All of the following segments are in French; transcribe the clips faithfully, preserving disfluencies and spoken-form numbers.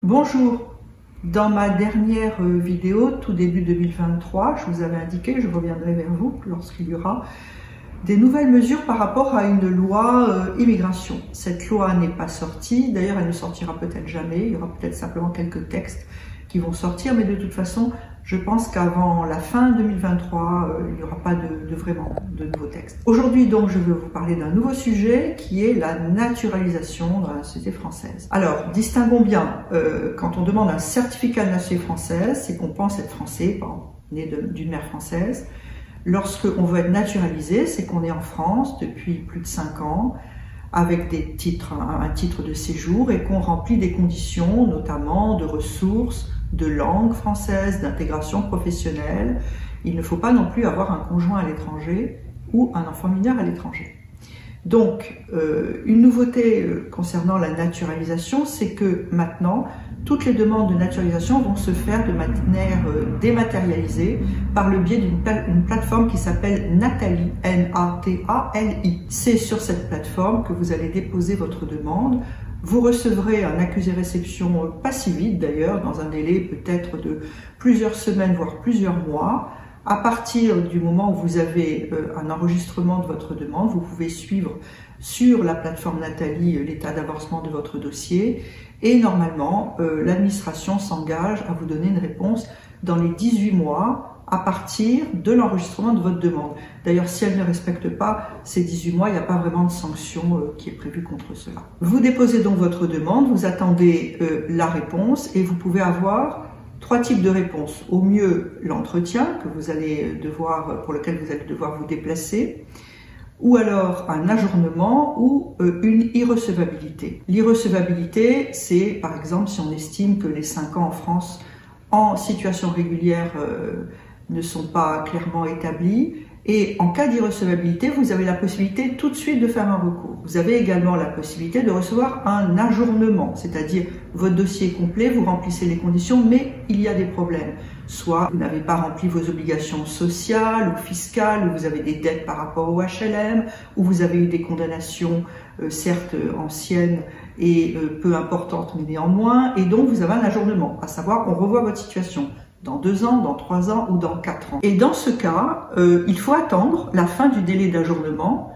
Bonjour, dans ma dernière vidéo, tout début deux mille vingt-trois, je vous avais indiqué, je reviendrai vers vous lorsqu'il y aura des nouvelles mesures par rapport à une loi euh, immigration. Cette loi n'est pas sortie, d'ailleurs elle ne sortira peut-être jamais, il y aura peut-être simplement quelques textes qui vont sortir, mais de toute façon, je pense qu'avant la fin deux mille vingt-trois, euh, il n'y aura pas de, de vraiment de nouveaux textes. Aujourd'hui donc, je veux vous parler d'un nouveau sujet qui est la naturalisation dans la société française. Alors, distinguons bien, euh, quand on demande un certificat de nationalité française, c'est qu'on pense être français, par exemple, né d'une mère française. Lorsqu'on veut être naturalisé, c'est qu'on est en France depuis plus de cinq ans, avec des titres, un, un titre de séjour, et qu'on remplit des conditions, notamment de ressources, de langue française, d'intégration professionnelle. Il ne faut pas non plus avoir un conjoint à l'étranger ou un enfant mineur à l'étranger. Donc, euh, une nouveauté euh, concernant la naturalisation, c'est que maintenant, toutes les demandes de naturalisation vont se faire de manière euh, dématérialisée par le biais d'une pla une plateforme qui s'appelle Natali, N A T A L I. C'est sur cette plateforme que vous allez déposer votre demande. Vous recevrez un accusé-réception, euh, pas si vite d'ailleurs, dans un délai peut-être de plusieurs semaines, voire plusieurs mois. À partir du moment où vous avez euh, un enregistrement de votre demande, vous pouvez suivre sur la plateforme Natali euh, l'état d'avancement de votre dossier et normalement euh, l'administration s'engage à vous donner une réponse dans les dix-huit mois à partir de l'enregistrement de votre demande. D'ailleurs, si elle ne respecte pas ces dix-huit mois, il n'y a pas vraiment de sanction euh, qui est prévue contre cela. Vous déposez donc votre demande, vous attendez euh, la réponse et vous pouvez avoir trois types de réponses. Au mieux, l'entretien que vous allez devoir, pour lequel vous allez devoir vous déplacer, ou alors un ajournement ou euh, une irrecevabilité. L'irrecevabilité, c'est par exemple si on estime que les cinq ans en France en situation régulière euh, ne sont pas clairement établis. Et en cas d'irrecevabilité, vous avez la possibilité tout de suite de faire un recours. Vous avez également la possibilité de recevoir un ajournement, c'est-à-dire votre dossier est complet, vous remplissez les conditions, mais il y a des problèmes. Soit vous n'avez pas rempli vos obligations sociales ou fiscales, ou vous avez des dettes par rapport au H L M, ou vous avez eu des condamnations, euh, certes anciennes et euh, peu importantes, mais néanmoins, et donc vous avez un ajournement, à savoir on revoit votre situation dans deux ans, dans trois ans ou dans quatre ans. Et dans ce cas, euh, il faut attendre la fin du délai d'ajournement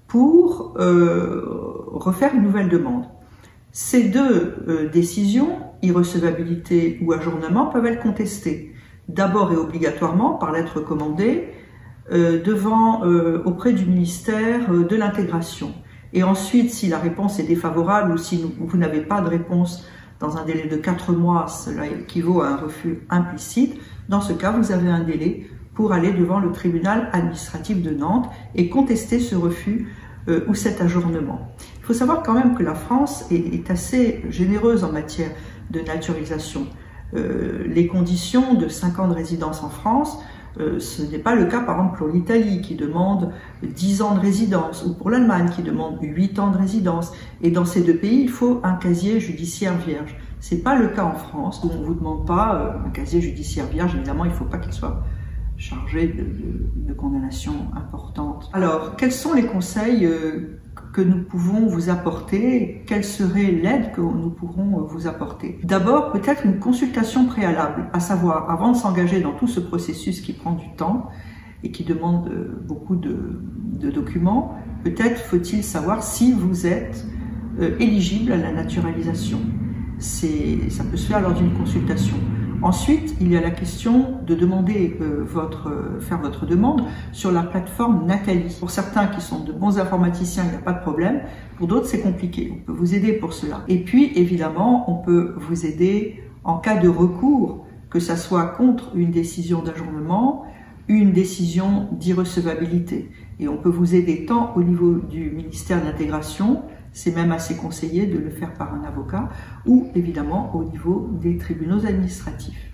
pour euh, refaire une nouvelle demande. Ces deux euh, décisions, irrecevabilité ou ajournement, peuvent être contestées. D'abord et obligatoirement par lettre recommandée euh, devant, euh, auprès du ministère de l'Intégration. Et ensuite, si la réponse est défavorable ou si vous n'avez pas de réponse dans un délai de quatre mois, cela équivaut à un refus implicite. Dans ce cas, vous avez un délai pour aller devant le tribunal administratif de Nantes et contester ce refus euh, ou cet ajournement. Il faut savoir quand même que la France est, est assez généreuse en matière de naturalisation. Euh, les conditions de cinq ans de résidence en France, Euh, ce n'est pas le cas par exemple pour l'Italie qui demande dix ans de résidence ou pour l'Allemagne qui demande huit ans de résidence. Et dans ces deux pays, il faut un casier judiciaire vierge. C'est pas le cas en France où on vous demande pas euh, un casier judiciaire vierge. Évidemment, il faut pas qu'il soit chargé de, de, de condamnations importantes. Alors, quels sont les conseils euh, que nous pouvons vous apporter? Quelle serait l'aide que nous pourrons vous apporter? D'abord, peut-être une consultation préalable, à savoir, avant de s'engager dans tout ce processus qui prend du temps et qui demande beaucoup de, de documents, peut-être faut-il savoir si vous êtes euh, éligible à la naturalisation. C'est, ça peut se faire lors d'une consultation. Ensuite, il y a la question de demander euh, votre, euh, faire votre demande sur la plateforme Natali. Pour certains qui sont de bons informaticiens, il n'y a pas de problème. Pour d'autres, c'est compliqué. On peut vous aider pour cela. Et puis, évidemment, on peut vous aider en cas de recours, que ça soit contre une décision d'ajournement, une décision d'irrecevabilité. Et on peut vous aider tant au niveau du ministère de l'Intégration, c'est même assez conseillé de le faire par un avocat, ou évidemment au niveau des tribunaux administratifs.